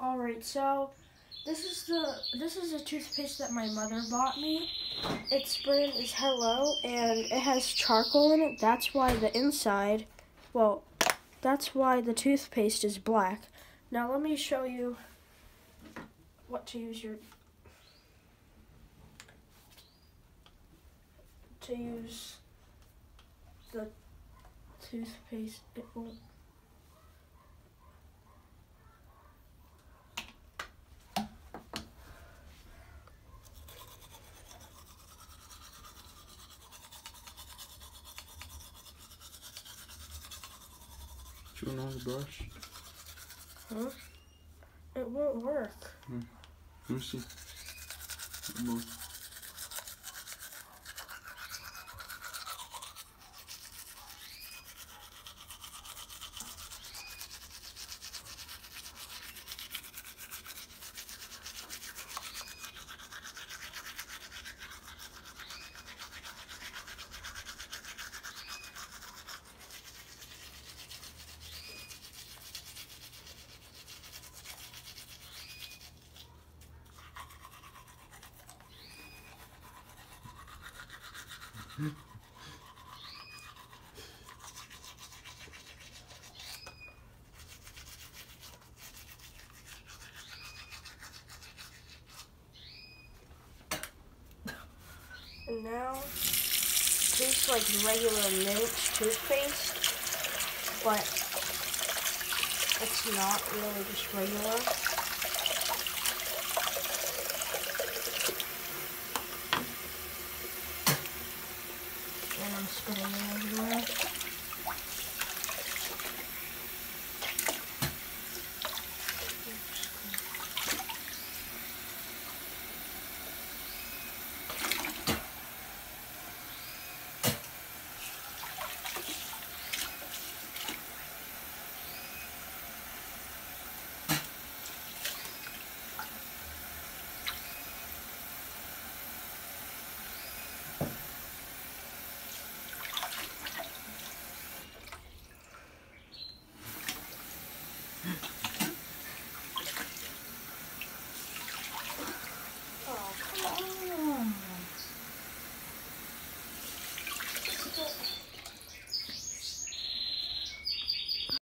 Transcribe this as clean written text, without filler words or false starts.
Alright, so this is a toothpaste that my mother bought me. Its brand is Hello, and it has charcoal in it. That's why the inside, well, that's why the toothpaste is black. Now let me show you what to use the toothpaste. It won't. Chewing on the brush? Huh? It won't work. Let me see. More. And now, it tastes like regular mint toothpaste, but it's not really just regular. And I'm spitting it everywhere.